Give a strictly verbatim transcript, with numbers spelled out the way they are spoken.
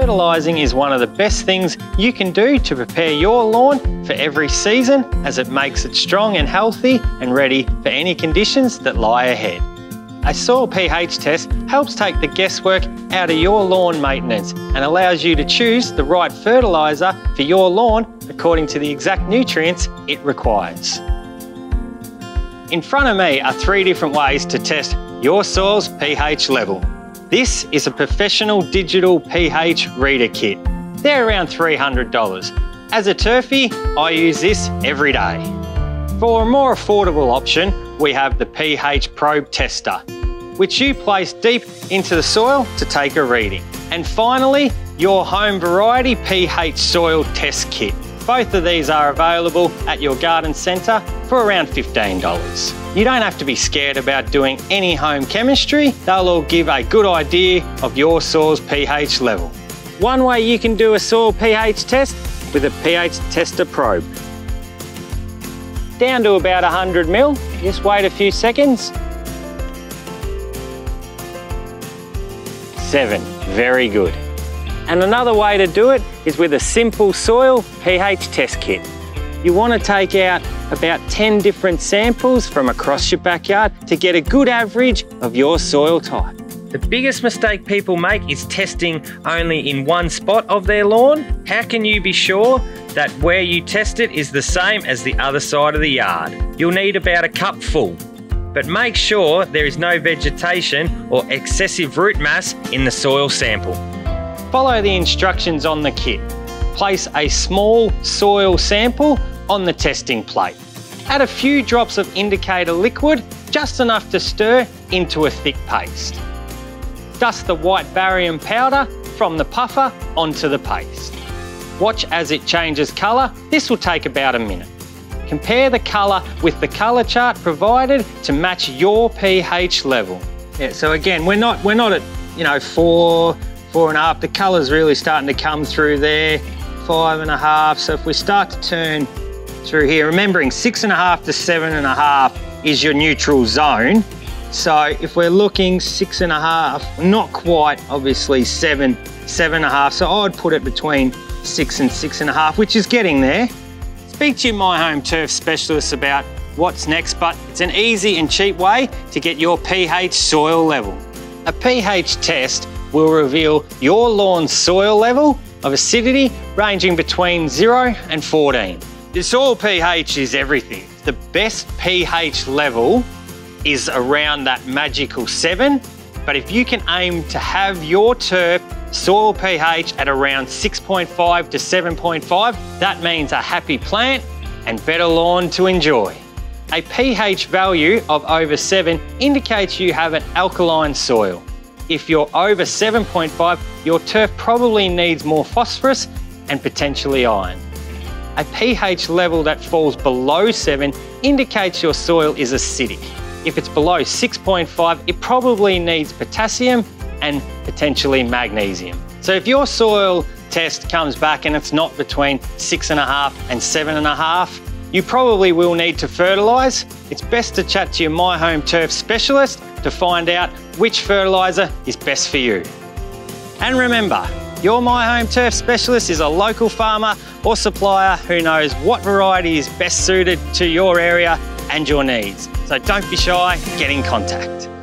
fertilising is one of the best things you can do to prepare your lawn for every season, as it makes it strong and healthy and ready for any conditions that lie ahead. A soil pH test helps take the guesswork out of your lawn maintenance and allows you to choose the right fertiliser for your lawn according to the exact nutrients it requires. In front of me are three different ways to test your soil's pH level. This is a professional digital pH reader kit. They're around three hundred dollars. As a turfie, I use this every day. For a more affordable option, we have the pH probe tester, which you place deep into the soil to take a reading. And finally, your home variety pH soil test kit. Both of these are available at your garden centre for around fifteen dollars. You don't have to be scared about doing any home chemistry. They'll all give a good idea of your soil's pH level. One way you can do a soil pH test with a pH tester probe. Down to about one hundred mil, just wait a few seconds. Seven, very good. And another way to do it is with a simple soil pH test kit. You want to take out about ten different samples from across your backyard to get a good average of your soil type. The biggest mistake people make is testing only in one spot of their lawn. How can you be sure that where you test it is the same as the other side of the yard? You'll need about a cup full, but make sure there is no vegetation or excessive root mass in the soil sample. Follow the instructions on the kit. Place a small soil sample on the testing plate. Add a few drops of indicator liquid, just enough to stir into a thick paste. Dust the white barium powder from the puffer onto the paste. Watch as it changes colour. This will take about a minute. Compare the colour with the colour chart provided to match your pH level. Yeah, so again, we're not, we're not at, you know, four, four and a half. The colour's really starting to come through there. Five and a half. So if we start to turn through here, remembering six and a half to seven and a half is your neutral zone. So if we're looking six and a half, not quite, obviously seven, seven and a half. So I'd put it between six and six and a half, which is getting there. Speak to your My Home Turf specialist about what's next, but it's an easy and cheap way to get your pH soil level. A pH test will reveal your lawn's soil level of acidity ranging between zero and fourteen. The soil pH is everything. The best pH level is around that magical seven, but if you can aim to have your turf soil pH at around six point five to seven point five, that means a happy plant and better lawn to enjoy. A pH value of over seven indicates you have an alkaline soil. If you're over seven point five, your turf probably needs more phosphorus and potentially iron. A pH level that falls below seven indicates your soil is acidic. If it's below six point five, it probably needs potassium and potentially magnesium. So if your soil test comes back and it's not between six and a half and seven and a half, you probably will need to fertilise. It's best to chat to your My Home Turf specialist to find out which fertiliser is best for you. And remember, your My Home Turf specialist is a local farmer or supplier who knows what variety is best suited to your area and your needs. So don't be shy, get in contact.